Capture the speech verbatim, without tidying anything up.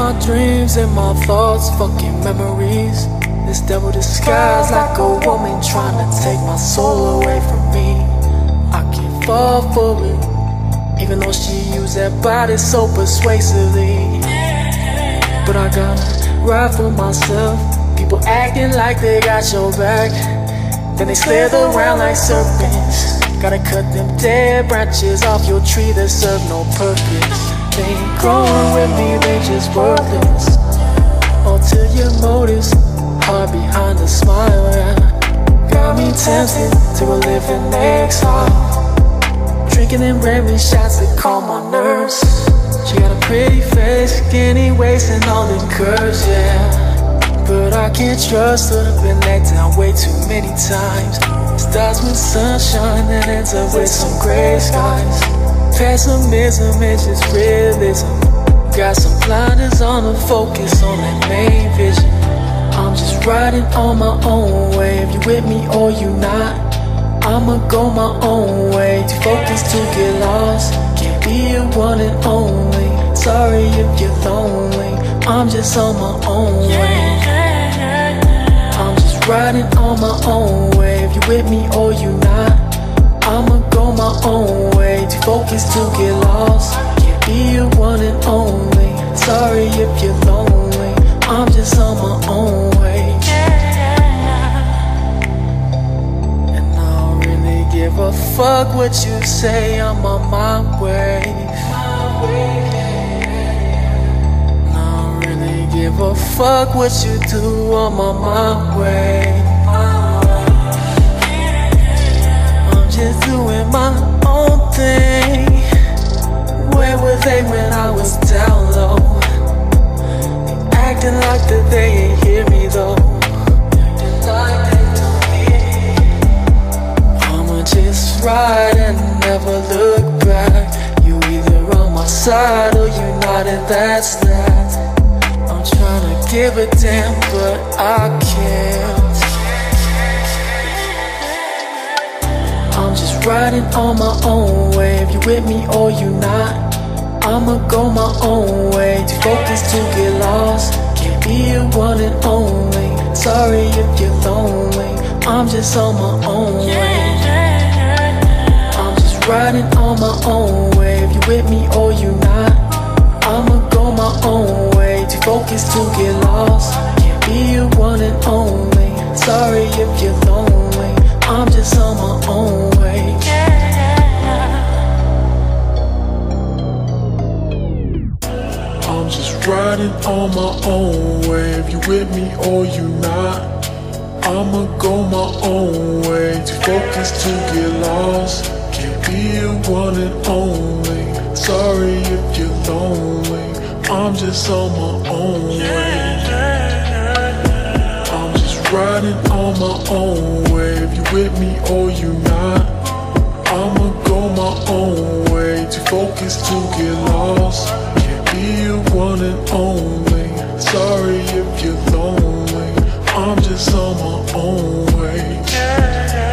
my dreams and my thoughts, fucking memories. This devil disguised like a woman trying to take my soul away from me. I can't fall for it, even though she used that body so persuasively. But I gotta ride for myself. People acting like they got your back, then they slither around like serpents. Gotta cut them dead branches off your tree that serve no purpose. They ain't growing with me, they just worthless. Until your motives, heart behind the smile, yeah. Got me tempted to go live in exile, drinking and ramming shots that calm my nerves. She got a pretty face, skinny waist, and all them curves, yeah. But I can't trust her, been let down way too many times. Starts with sunshine and ends up with some gray skies. Pessimism is just realism. Got some blinders on to focus on that main vision. I'm just riding on my own way. If you with me or you not, I'ma go my own way. Too focused to get lost, can't be your one and only. Sorry if you're lonely, I'm just on my own way. I'm just riding on my own way. If you with me or you not, I'ma go my own way. Too focused to get lost, can't be your one and only. Sorry if you're lonely, I'm just on my own way. And I don't really give a fuck what you say, I'm on my way. Give a fuck what you do, I'm on my way. I'm just doing my own thing. Where were they when I was down low? They acting like that they ain't hear me though. I'ma just ride and never look back. You either on my side or you not, and that's that. I'm tryna give a damn, but I can't. I'm just riding on my own way. If you with me or you not, I'ma go my own way. Too focused to get lost, can't be your one and only. Sorry if you're lonely, I'm just on my own way. I'm just riding on my own way. If you with me or you not, I'ma go my own way. Too focused to get lost, can't be your one and only. Sorry if you're lonely, I'm just on my own way. I'm just riding on my own way. If you with me or you not, I'ma go my own way. Too focused to get lost, can't be your one and only. Sorry if you're lonely, I'm just on my own way. I'm just riding on my own way. If you with me or you not, I'ma go my own way. Too focused to get lost, can't be your one and only. Sorry if you're lonely, I'm just on my own way.